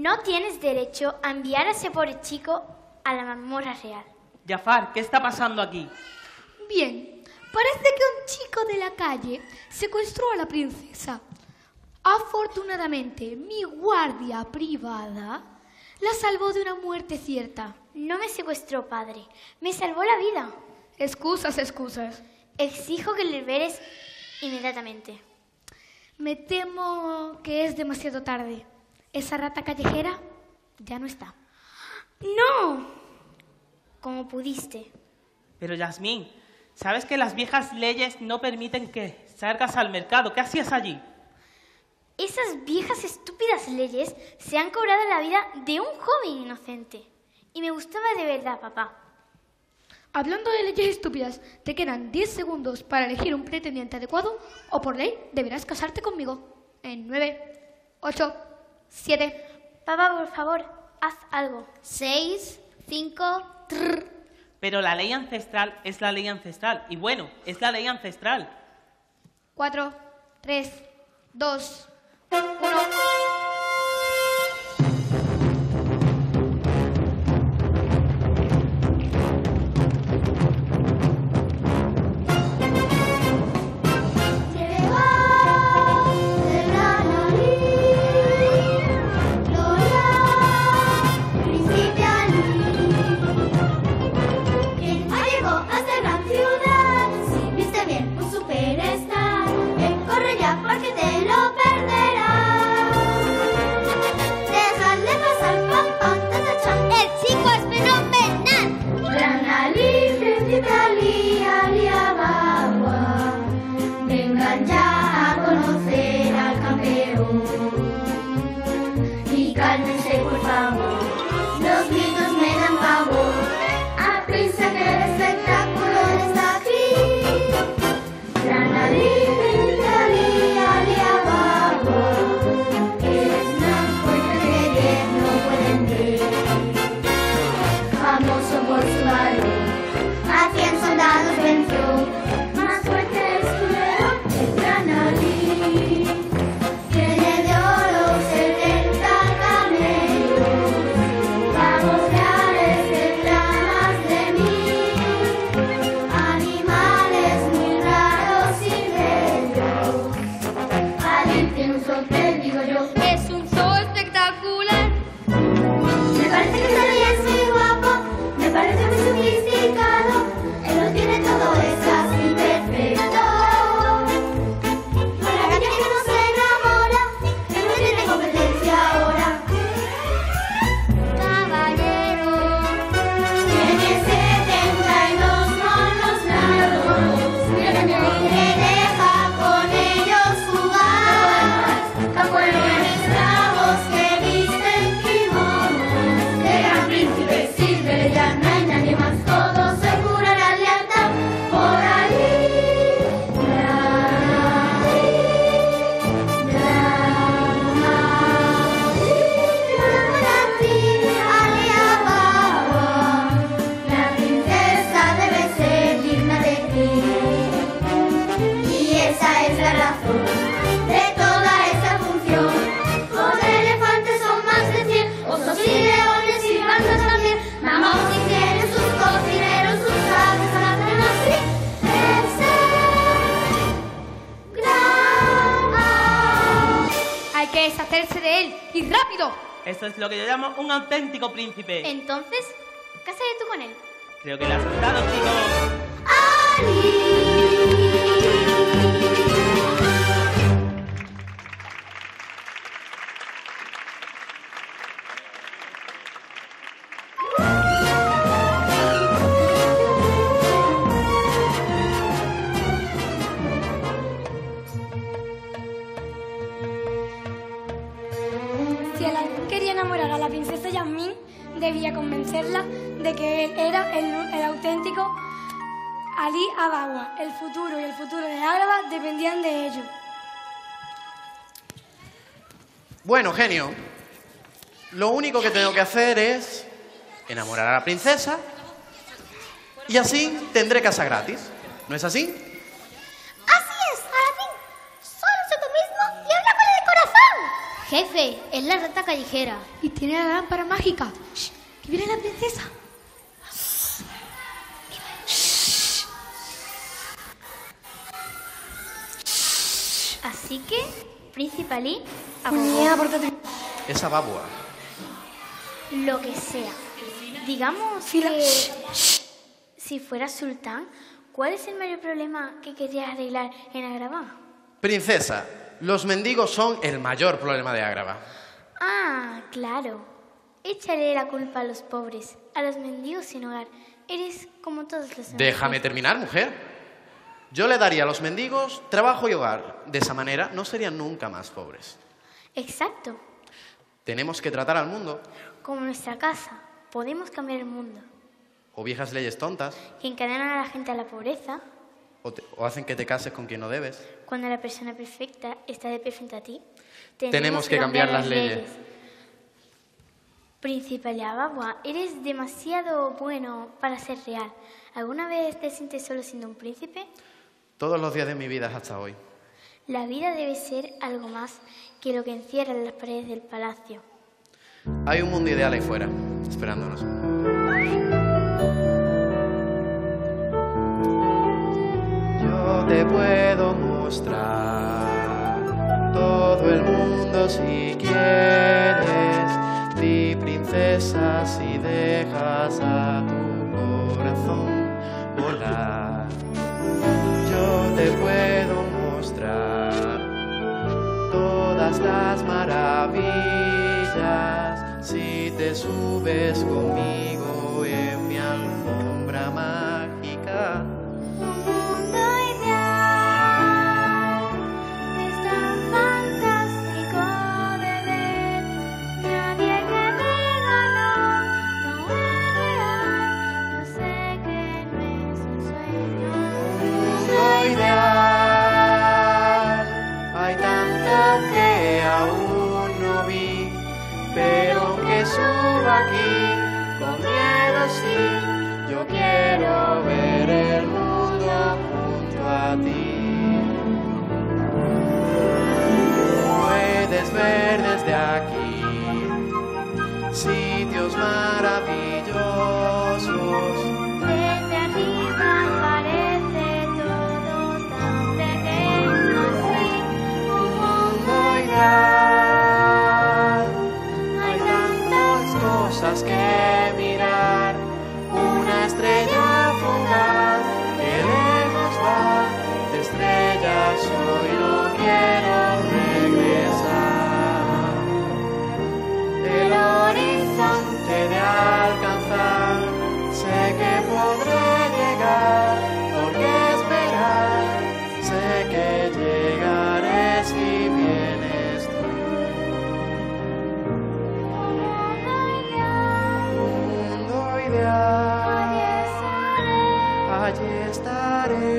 No tienes derecho a enviar a ese pobre chico a la mazmorra real. Jafar, ¿qué está pasando aquí? Bien, parece que un chico de la calle secuestró a la princesa. Afortunadamente, mi guardia privada la salvó de una muerte cierta. No me secuestró, padre. Me salvó la vida. Excusas, excusas. Exijo que le liberes inmediatamente. Me temo que es demasiado tarde. Esa rata callejera ya no está. ¡No! Como pudiste. Pero Yasmín, ¿sabes que las viejas leyes no permiten que salgas al mercado? ¿Qué hacías allí? Esas viejas estúpidas leyes se han cobrado la vida de un joven inocente. Y me gustaba de verdad, papá. Hablando de leyes estúpidas, te quedan 10 segundos para elegir un pretendiente adecuado o por ley deberás casarte conmigo. En 9, 8, 7... Papá, por favor, haz algo. 6, 5... Pero la ley ancestral es la ley ancestral. Y bueno, es la ley ancestral. 4, 3, 2, 1... deshacerse de él, y rápido. Eso es lo que yo llamo un auténtico príncipe. Entonces, cásate tú con él. Creo que le has gustado, chicos. Si Aladín quería enamorar a la princesa Yasmín, debía convencerla de que él era el auténtico Ali Baba. El futuro y el futuro de Ágrava dependían de ello. Bueno, genio, lo único que tengo que hacer es enamorar a la princesa y así tendré casa gratis. ¿No es así? Así es, Aladín. Solo sé tú mismo y habla con el corazón. Jefe, es la rata callejera. Y tiene la lámpara mágica. ¡Shh! ¡Que viene la princesa! Así que, Príncipe Ali, Mía, pórtate. Esa babua. lo que sea. Digamos Fila. que si fueras sultán, ¿cuál es el mayor problema que querías arreglar en Agrabah? Princesa, los mendigos son el mayor problema de Agrabah. Ah, claro. Échale la culpa a los pobres, a los mendigos sin hogar. Eres como todos los demás. Déjame terminar, mujer. Yo le daría a los mendigos trabajo y hogar. De esa manera no serían nunca más pobres. Exacto. Tenemos que tratar al mundo. Como nuestra casa, podemos cambiar el mundo. O viejas leyes tontas, Que encadenan a la gente a la pobreza, o hacen que te cases con quien no debes. cuando la persona perfecta está de pie frente a ti. Tenemos que cambiar las leyes. Príncipe Ali Ababwa, eres demasiado bueno para ser real. ¿Alguna vez te sientes solo siendo un príncipe? Todos los días de mi vida hasta hoy. La vida debe ser algo más que lo que encierran las paredes del palacio. Hay un mundo ideal ahí fuera, esperándonos. Yo te puedo mostrar todo el mundo si quieres. Di princesa si dejas a tu corazón volar. Yo te puedo mostrar todas las maravillas si te subes conmigo en mi alfombra mágica. Un mundo ideal es tan fantástico de ver. Nadie que diga no es real. Yo sé que no es un sueño. Un mundo ideal, hay tanto que aún no vi, pero aunque suba aquí con miedo sí, yo quiero ver el mundo junto a ti. Puedes ver desde aquí sitios maravillosos. Desde arriba parece todo tan pequeño así. Un mundo Ideal, hay tantas cosas que mirar. Una estrella fugaz que lejos va. De estrellas hoy no quiero regresar. El horizonte de alcanzar, sé que podré llegar. Porque esperar, sé que llegaré si vienes tú. Un mundo ideal, allí estaré,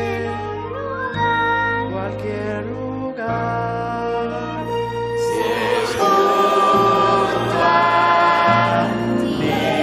cualquier lugar, si es junto a ti.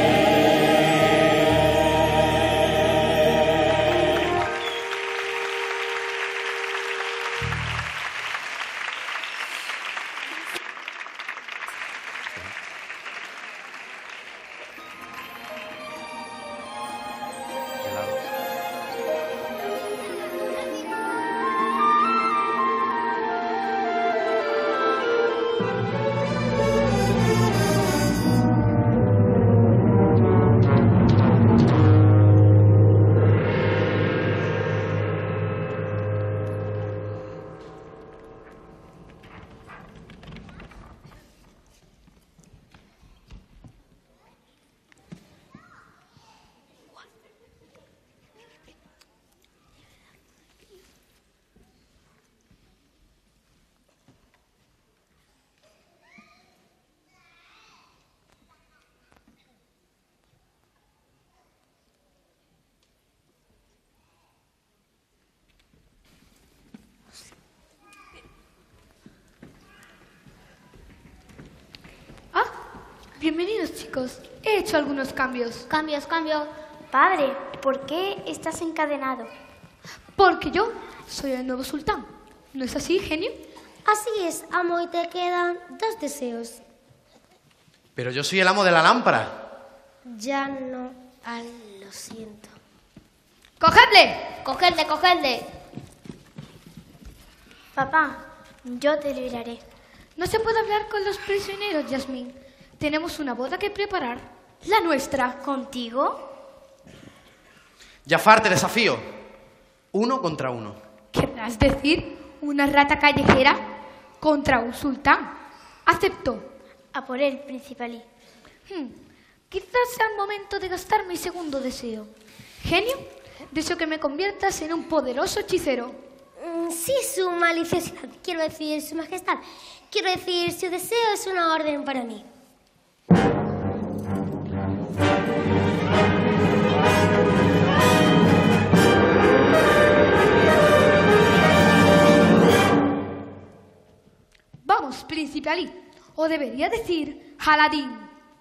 Bienvenidos, chicos. He hecho algunos cambios. Cambios. Padre, ¿por qué estás encadenado? Porque yo soy el nuevo sultán. ¿No es así, genio? Así es, amo, y te quedan 2 deseos. Pero yo soy el amo de la lámpara. Ya no, lo siento. ¡Cogedle! Cogedle, cogedle. Papá, yo te libraré. No se puede hablar con los prisioneros, Yasmín. Tenemos una boda que preparar. La nuestra. ¿Contigo? Jafar, te desafío. 1 contra 1. ¿Querrás decir una rata callejera contra un sultán? Acepto. A por él, príncipe Ali. Quizás sea el momento de gastar mi segundo deseo. Genio, deseo que me conviertas en un poderoso hechicero. Sí, su maliciosidad. Quiero decir, su majestad. Quiero decir, su deseo es una orden para mí. Vamos, príncipe Ali. O debería decir Aladín.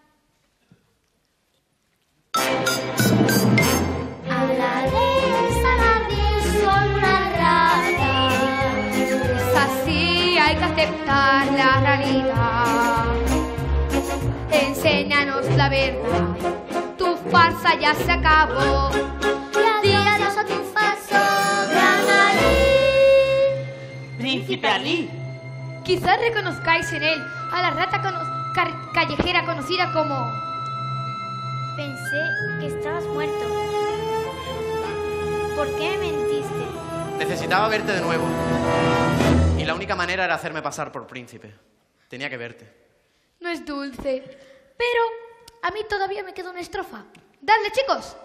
Aladín, soy una rata. Es así, hay que aceptar la realidad. Enséñanos la verdad. Tu farsa ya se acabó. Y adiós a tu falso gran Ali. Príncipe Ali. Quizás reconozcáis en él a la rata callejera conocida como... Pensé que estabas muerto. ¿Por qué me mentiste? Necesitaba verte de nuevo. Y la única manera era hacerme pasar por príncipe. Tenía que verte. No es dulce, pero a mí todavía me queda una estrofa. ¡Dadle, chicos!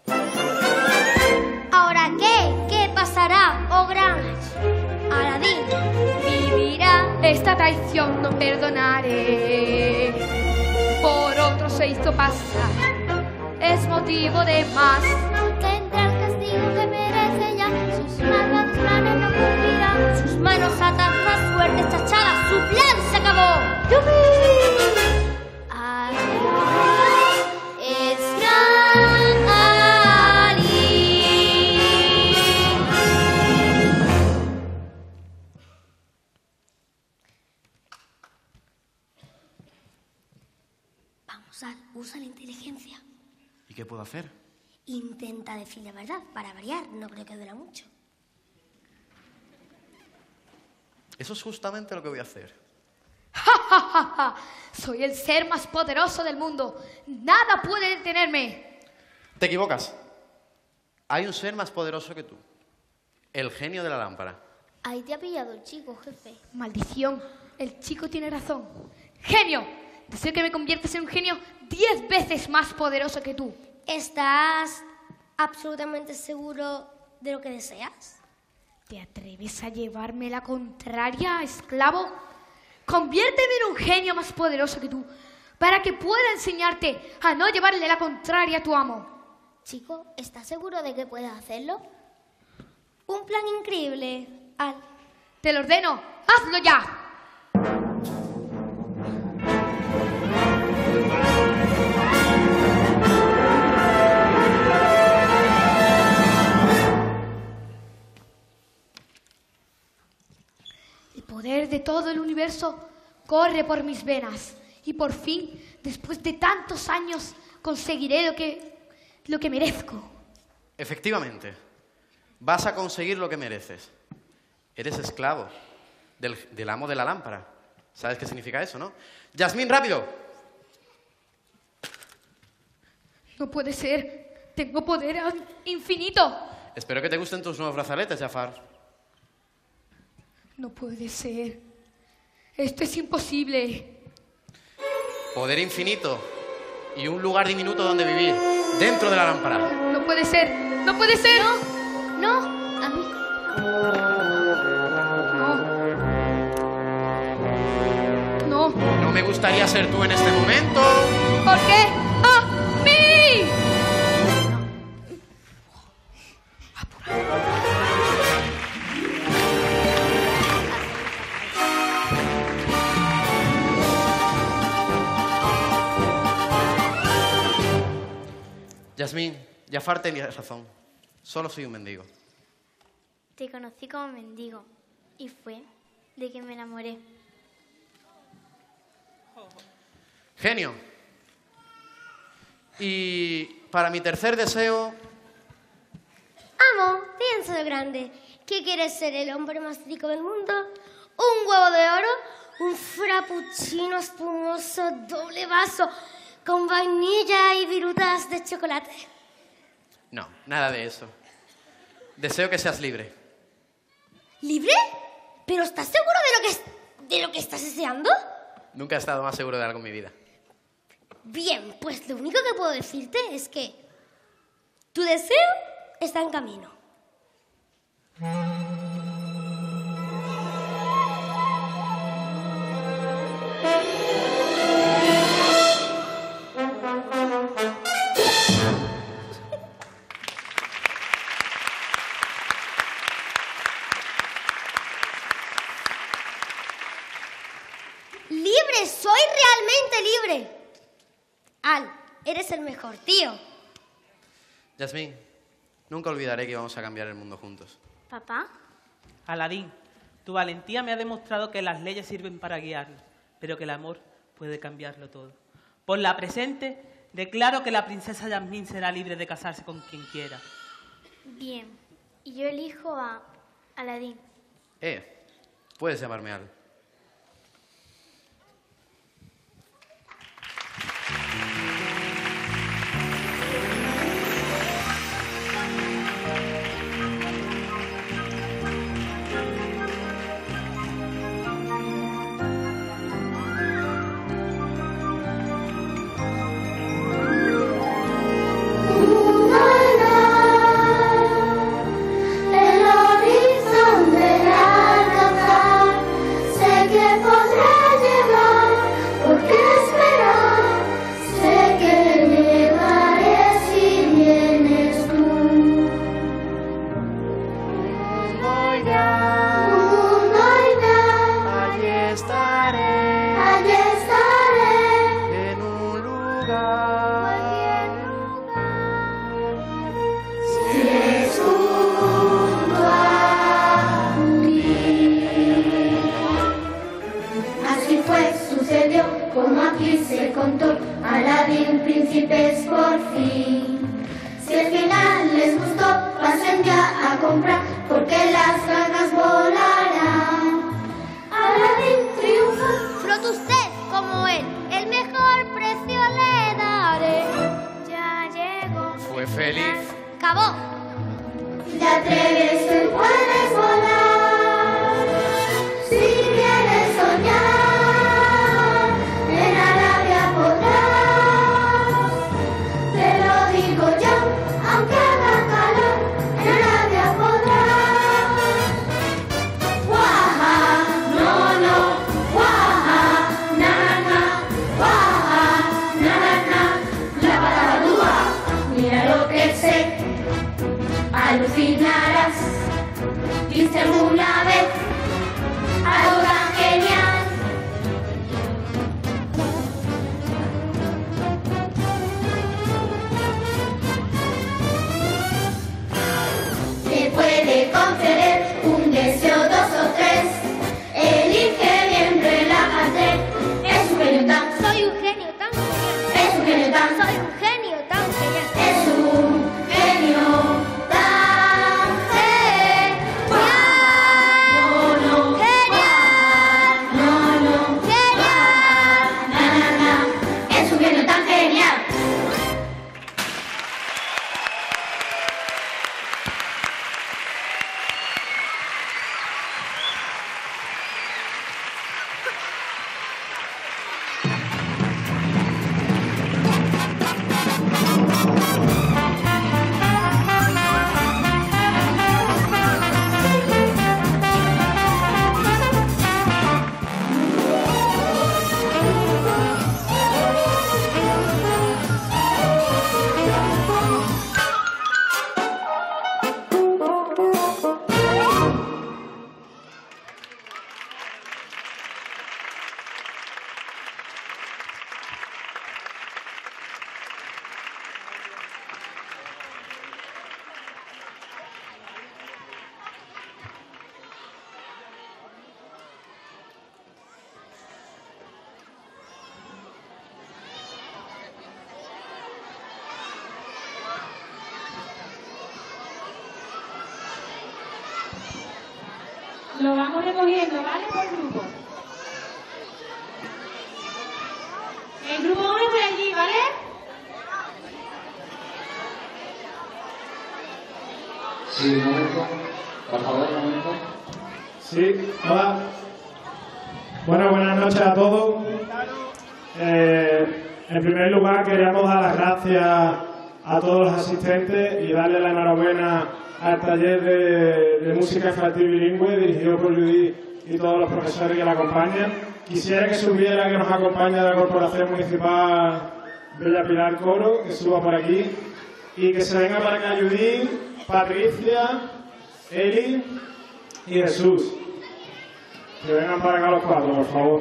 ¿Ahora qué? ¿Qué pasará, oh gran Aladín? Vivirá esta traición, no perdonaré. Por otro se hizo pasar, es motivo de más. Tendrá el castigo que merece ya. Sus malvados planes no cumplirán. Sus manos atas más fuertes chachadas. Su plan se acabó. ¡Yupi! Adiós, es gran Ali. Vamos, Al, usa la inteligencia. ¿Y qué puedo hacer? Intenta decir la verdad, para variar, no creo que dure mucho. Eso es justamente lo que voy a hacer. ¡Ja, ja, ja, ja! Soy el ser más poderoso del mundo. Nada puede detenerme. Te equivocas. Hay un ser más poderoso que tú. El genio de la lámpara. Ahí te ha pillado el chico, jefe. Maldición, el chico tiene razón. ¡Genio! Deseo que me conviertas en un genio 10 veces más poderoso que tú. ¿Estás absolutamente seguro de lo que deseas? ¿Te atreves a llevarme la contraria, esclavo? Conviérteme en un genio más poderoso que tú, para que pueda enseñarte a no llevarle la contraria a tu amo. Chico, ¿estás seguro de que puedes hacerlo? Un plan increíble, Al. Te lo ordeno, hazlo ya. El poder de todo el universo corre por mis venas y por fin, después de tantos años, conseguiré lo que merezco. Efectivamente. Vas a conseguir lo que mereces. Eres esclavo del amo de la lámpara. ¿Sabes qué significa eso, no? Yasmín, rápido. No puede ser. Tengo poder infinito. Espero que te gusten tus nuevos brazaletes, Jafar. No puede ser. Esto es imposible. Poder infinito y un lugar diminuto donde vivir, dentro de la lámpara. No puede ser. No puede ser. No, a mí. No. No me gustaría ser tú en este momento. ¿Por qué? ¡A mí! Yasmín, Jafar tenía razón. Solo soy un mendigo. Te conocí como mendigo y fue de que me enamoré. Genio. Y para mi tercer deseo, Amo, piensa de grande. ¿Qué quieres ser, el hombre más rico del mundo? ¿Un huevo de oro? ¿Un frappuccino espumoso doble vaso con vainilla y virutas de chocolate? no, nada de eso. Deseo que seas libre. ¿Libre? ¿Pero estás seguro de lo que estás deseando? Nunca he estado más seguro de algo en mi vida. Bien, pues lo único que puedo decirte es que tu deseo está en camino. ¡Libre! ¡Soy realmente libre! Al, eres el mejor, tío. Yasmín, nunca olvidaré que vamos a cambiar el mundo juntos. ¿Papá? Aladín, tu valentía me ha demostrado que las leyes sirven para guiarnos, pero que el amor puede cambiarlo todo. Por la presente, declaro que la princesa Yasmín será libre de casarse con quien quiera. Bien, y yo elijo a Aladín. Puedes llamarme Al. El horizonte alcanzar, sé que podré llegar, porque esperar, sé que llegaré si vienes tú. Voy Mundo irá, allí estaré, allí estaré, en un lugar. si es junto a ti. Así fue, sucedió, como aquí se contó, Aladín príncipes por fin. Si al final les gustó, pasen ya a comprar, porque las granjas volarán. Aladín triunfa. Frote usted como él, el mejor precio le daré. Ya llegó. Fue feliz. Acabó. Te atreves, tú puedes volar. Si quieres soñar, en Arabia podrás. Te lo digo yo, aunque haga calor, en Arabia podrás. Guaja, no, guaja, na, guaja, na, la palabra, mira lo que sé. Alucinarás, viste alguna vez algo tan genial. Te puede conceder un deseo, dos o tres. Elige bien, relájate. Es un genio tan, Soy un genio tan genial. es un genio tan, Soy un genio tan genial. es un genio tan genial. No, Genial. no, Genial. na, es un genio tan genial. Lo vamos recogiendo, ¿vale? Por grupo. El grupo 1 está allí, ¿vale? Sí, un momento. Por favor, un momento. Sí, hola. Bueno, buenas noches a todos. En primer lugar, queríamos dar las gracias a todos los asistentes y darle la enhorabuena al taller de música infantil bilingüe dirigido por Judith y todos los profesores que la acompañan. Quisiera que subiera, que nos acompaña de la Corporación Municipal Bella Pilar Coro, que suba por aquí, y que se venga para acá Judith, Patricia, Eli y Jesús. Que vengan para acá los cuatro, por favor.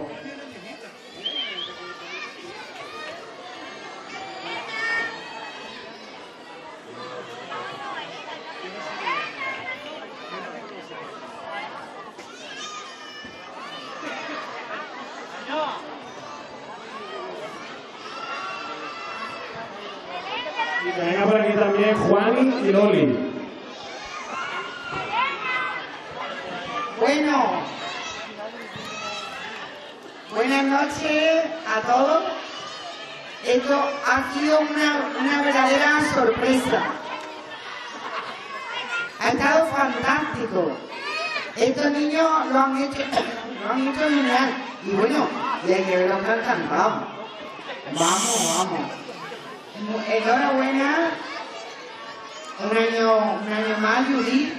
Y que venga por aquí también Juani y Loli. Bueno, buenas noches a todos. Esto ha sido una verdadera sorpresa. Ha estado fantástico. Estos niños lo han hecho genial. Y bueno, y hay que ver lo que han cantado. Vamos. Enhorabuena. Un año más, Judith,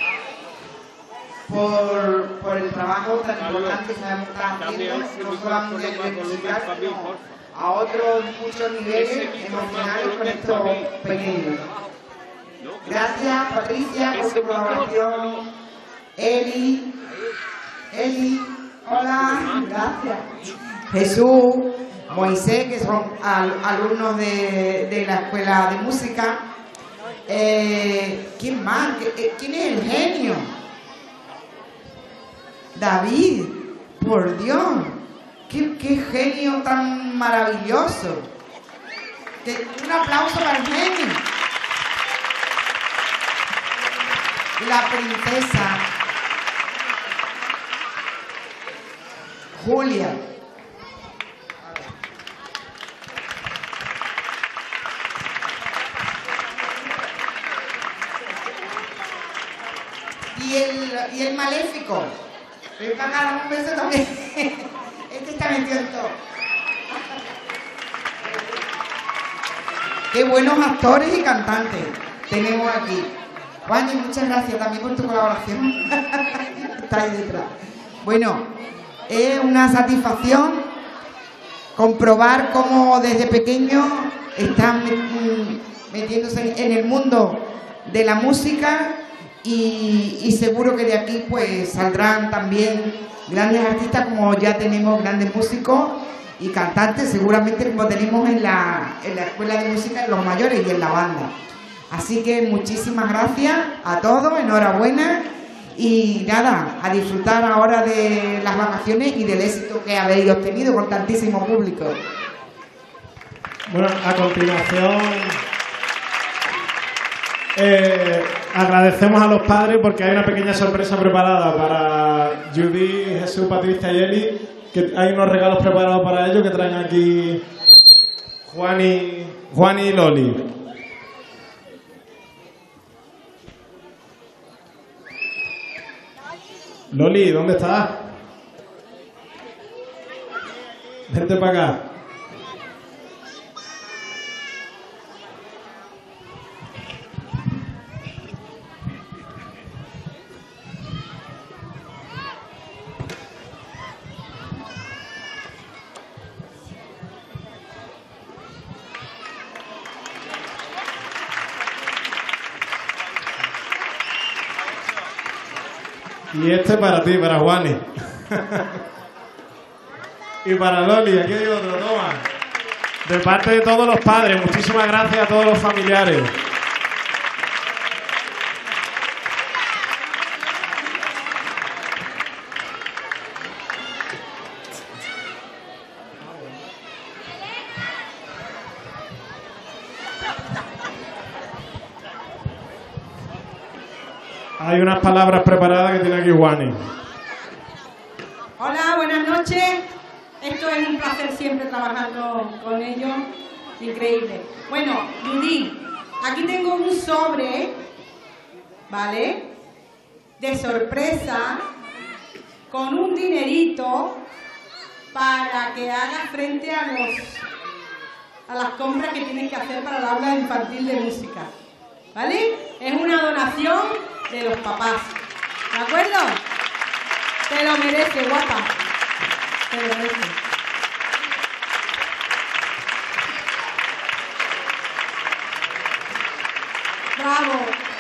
por el trabajo tan importante que sabemos que están haciendo, no solamente a nivel musical, sino a otros muchos niveles emocionales con estos pequeños. Gracias, Patricia, por tu colaboración. Eli, hola, gracias. Jesús, Moisés, que son alumnos de la escuela de música. ¿Quién más? ¿Quién es el genio? David, por Dios, qué genio tan maravilloso. Un aplauso para el genio. Y la princesa Julia. Y el maléfico. Le van a dar un beso también. Este está metido en todo. Qué buenos actores y cantantes tenemos aquí. Juani, muchas gracias también por tu colaboración. Está ahí detrás. Bueno, es una satisfacción comprobar cómo desde pequeños están metiéndose en el mundo de la música. Y seguro que de aquí pues saldrán también grandes artistas, como ya tenemos grandes músicos y cantantes, seguramente como tenemos en la escuela de música, en los mayores y en la banda. Así que muchísimas gracias a todos, enhorabuena y nada, a disfrutar ahora de las vacaciones y del éxito que habéis obtenido con tantísimo público. Bueno, a continuación agradecemos a los padres porque hay una pequeña sorpresa preparada para Judith, Jesús, Patricia y Eli, que hay unos regalos preparados para ellos que traen aquí Juani y Loli. Loli, ¿dónde estás? Vente para acá. Y este para ti, para Juani. Y para Loli, aquí hay otro, toma. De parte de todos los padres, muchísimas gracias a todos los familiares. Hay unas palabras preparadas que tiene aquí Juani. siempre trabajar con ellos, increíble. Bueno, Judith, aquí tengo un sobre, ¿vale? De sorpresa, con un dinerito para que hagas frente a las compras que tienes que hacer para la aula infantil de música, ¿vale? Es una donación de los papás, ¿de acuerdo? Te lo mereces, guapa, te lo mereces. Bravo.